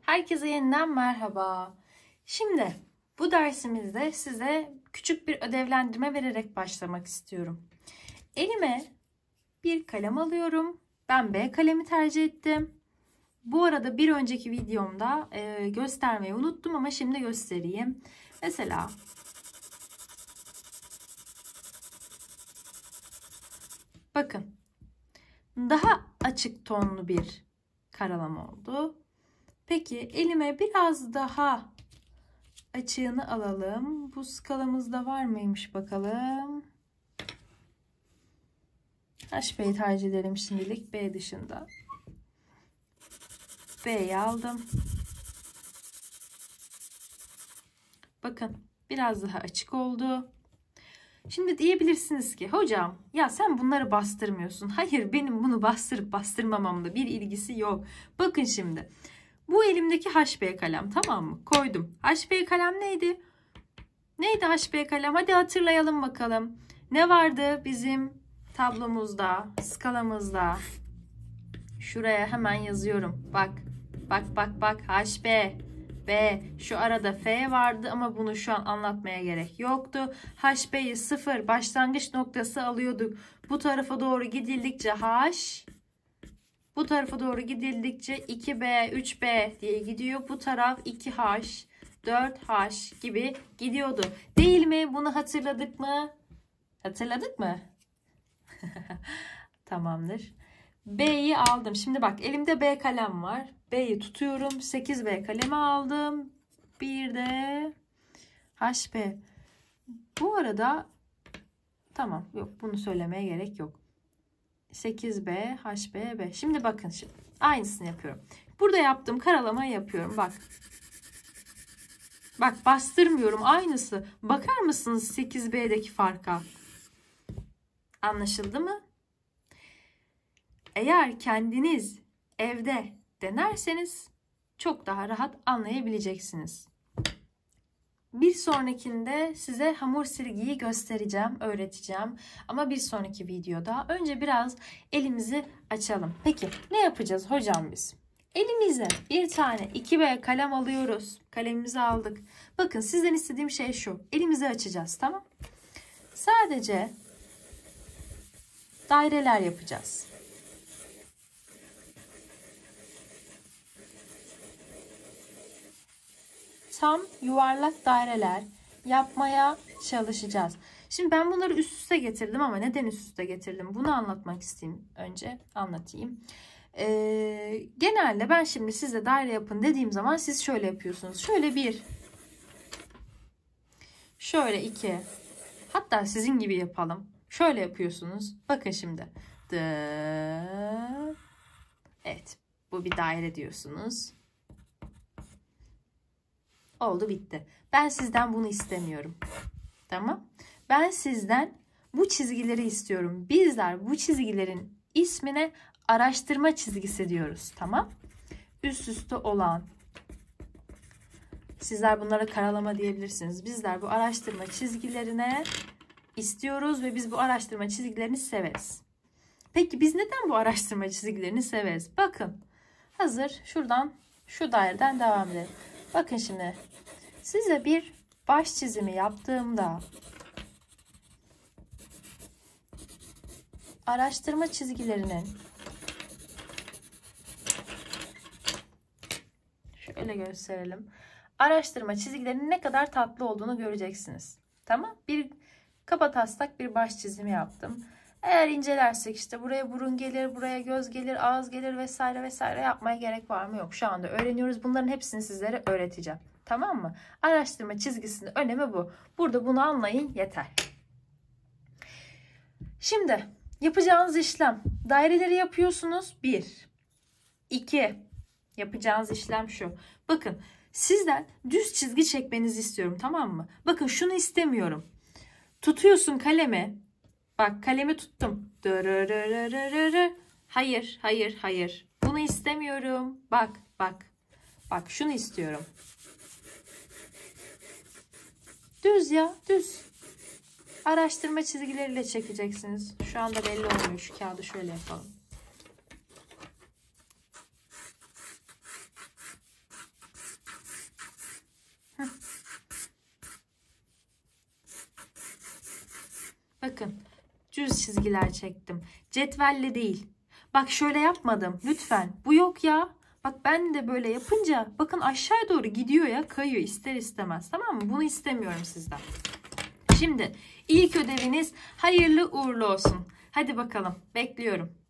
Herkese yeniden merhaba. Şimdi bu dersimizde size küçük bir ödevlendirme vererek başlamak istiyorum. Elime bir kalem alıyorum. Ben B kalemi tercih ettim. Bu arada bir önceki videomda göstermeyi unuttum ama şimdi göstereyim. Mesela bakın daha açık tonlu bir karalama oldu. Peki elime biraz daha açığını alalım. Bu skalamızda var mıymış bakalım. HB'yi tercih edelim şimdilik. B dışında. B'yi aldım. Bakın biraz daha açık oldu. Şimdi diyebilirsiniz ki hocam ya sen bunları bastırmıyorsun. Hayır, benim bunu bastırıp bastırmamamla bir ilgisi yok. Bakın şimdi. Bu elimdeki HB kalem, tamam mı? Koydum. HB kalem neydi? Neydi HB kalem? Hadi hatırlayalım bakalım. Ne vardı bizim tablomuzda, skalamızda? Şuraya hemen yazıyorum. Bak. Bak. HB. B. Şu arada F vardı ama bunu şu an anlatmaya gerek yoktu. HB'yi 0 başlangıç noktası alıyorduk. Bu tarafa doğru gidildikçe H. Bu tarafa doğru gidildikçe 2B, 3B diye gidiyor. Bu taraf 2H, 4H gibi gidiyordu. Değil mi? Bunu hatırladık mı? Hatırladık mı? Tamamdır. B'yi aldım. Şimdi bak elimde B kalem var. B'yi tutuyorum. 8B kalemi aldım. Bir de HB. Bu arada tamam, yok bunu söylemeye gerek yok. 8B, HB, B. Şimdi bakın şimdi. Aynısını yapıyorum. Burada yaptığım karalamayı yapıyorum. Bak. Bak bastırmıyorum. Aynısı. Bakar mısınız 8B'deki farka? Anlaşıldı mı? Eğer kendiniz evde denerseniz çok daha rahat anlayabileceksiniz. Bir sonrakinde size hamur silgiyi göstereceğim, öğreteceğim. Ama bir sonraki videoda önce biraz elimizi açalım. Peki ne yapacağız hocam biz? Elimize bir tane 2B kalem alıyoruz. Kalemimizi aldık. Bakın sizden istediğim şey şu. Elimizi açacağız, tamam? Sadece daireler yapacağız. Tam yuvarlak daireler yapmaya çalışacağız. Şimdi ben bunları üst üste getirdim ama neden üst üste getirdim? Bunu anlatmak isteyeyim. Önce anlatayım. Genelde ben şimdi size daire yapın dediğim zaman siz şöyle yapıyorsunuz. Şöyle bir, şöyle iki, hatta sizin gibi yapalım. Şöyle yapıyorsunuz. Bakın şimdi. Evet, bu bir daire diyorsunuz. Oldu, bitti. Ben sizden bunu istemiyorum. Tamam. Ben sizden bu çizgileri istiyorum. Bizler bu çizgilerin ismine araştırma çizgisi diyoruz. Tamam. Üst üste olan. Sizler bunlara karalama diyebilirsiniz. Bizler bu araştırma çizgilerine istiyoruz ve biz bu araştırma çizgilerini severiz. Peki biz neden bu araştırma çizgilerini severiz? Bakın. Hazır şuradan şu daireden devam edelim. Bakın şimdi size bir baş çizimi yaptığımda araştırma çizgilerinin şöyle gösterelim. Araştırma çizgilerinin ne kadar tatlı olduğunu göreceksiniz. Tamam? Bir kabataslak bir baş çizimi yaptım. Eğer incelersek işte buraya burun gelir, buraya göz gelir, ağız gelir vesaire vesaire yapmaya gerek var mı? Yok. Şu anda öğreniyoruz. Bunların hepsini sizlere öğreteceğim. Tamam mı? Araştırma çizgisinin önemi bu. Burada bunu anlayın yeter. Şimdi yapacağınız işlem. Daireleri yapıyorsunuz. 1, 2. Yapacağınız işlem şu. Bakın sizden düz çizgi çekmenizi istiyorum, tamam mı? Bakın şunu istemiyorum. Tutuyorsun kalemi. Bak kalemi tuttum. Hayır. Bunu istemiyorum. Bak şunu istiyorum. Düz ya, düz. Araştırma çizgileriyle çekeceksiniz. Şu anda belli olmuyor. Şu kağıdı şöyle yapalım. Bakın düz çizgiler çektim. Cetvelle değil. Bak şöyle yapmadım. Lütfen. Bu yok ya. Bak ben de böyle yapınca bakın aşağıya doğru gidiyor ya, kayıyor ister istemez. Tamam mı? Bunu istemiyorum sizden. Şimdi ilk ödeviniz hayırlı uğurlu olsun. Hadi bakalım. Bekliyorum.